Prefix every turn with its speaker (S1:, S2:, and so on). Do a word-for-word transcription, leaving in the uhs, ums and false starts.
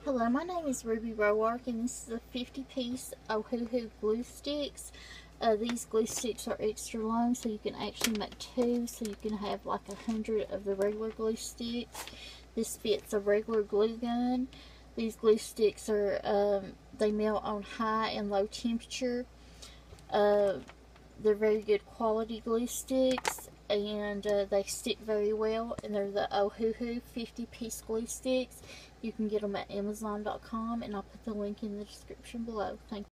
S1: Hello, my name is Ruby Roark, and this is a fifty piece Ohuhu glue sticks. Uh, these glue sticks are extra long, so you can actually make two, so you can have like a hundred of the regular glue sticks. This fits a regular glue gun. These glue sticks are, um, they melt on high and low temperature. Uh, they're very good quality glue sticks, and uh, they stick very well, and they're the Ohuhu fifty piece glue sticks. You can get them at amazon dot com, and I'll put the link in the description below. Thank you.